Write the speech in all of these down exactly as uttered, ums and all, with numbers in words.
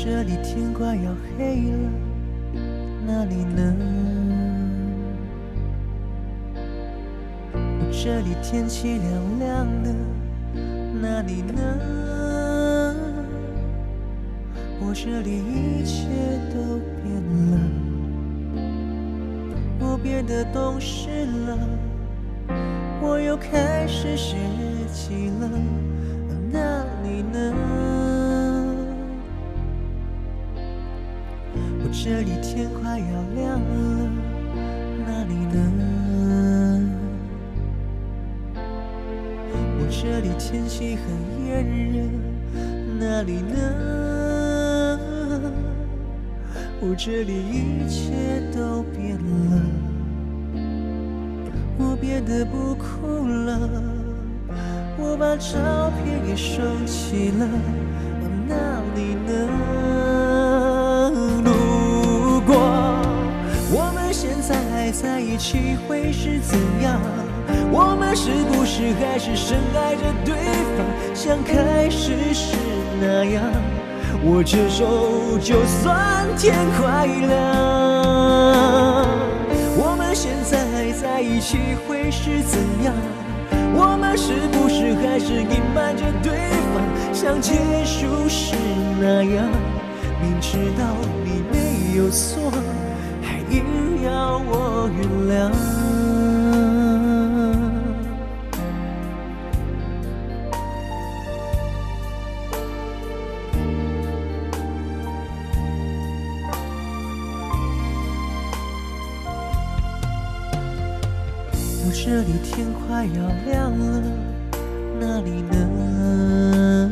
这里天快要黑了，哪里呢？我这里天气凉凉的，哪里呢？我这里一切都变了，我变得懂事了，我又开始写日记了，那你呢？我这里天快要亮了，那你呢？我这里天气很炎热，那里呢？我这里一切都变了，我变得不哭了，我把照片也收起了，那你呢？如果我们现在还在一起会是怎样？我们是不是还是深爱着对方，像开始时那样？握着手就算天快亮。我们现在还在一起会是怎样？我们是不是还是隐瞒着对方，像结束时那样？明知道你没有错，还硬要我原谅。我这里天快要亮了，哪里呢？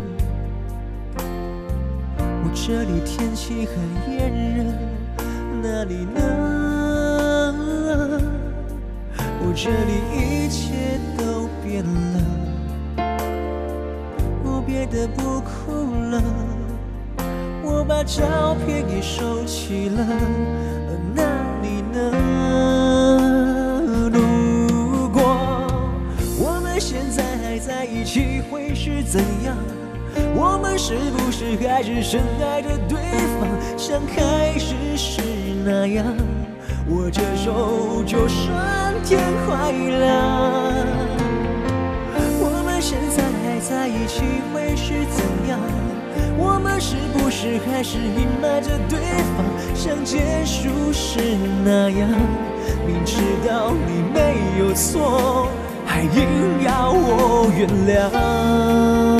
我这里天气很炎热，哪里呢？我这里一切都变了，我变得不哭了，我把照片也收起了，那你呢？现在还在一起会是怎样？我们是不是还是深爱着对方，像开始时那样？握着手就算天快亮。我们现在还在一起会是怎样？我们是不是还是隐瞒着对方，像结束时那样？明知道你没有错，还硬要我原谅。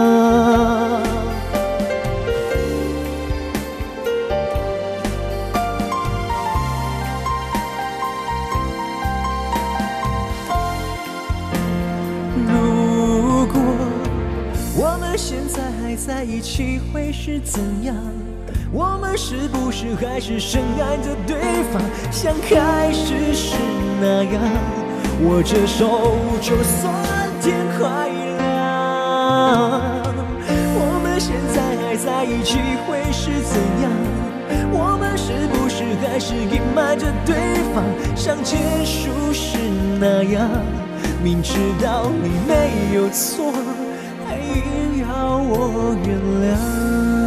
如果我们现在还在一起会是怎样？我们是不是还是深爱着对方，像开始时那样？握着手就算天快亮。我们现在还在一起会是怎样？我们是不是还是隐瞒着对方，像结束时那样？明知道你没有错，还硬要我原谅。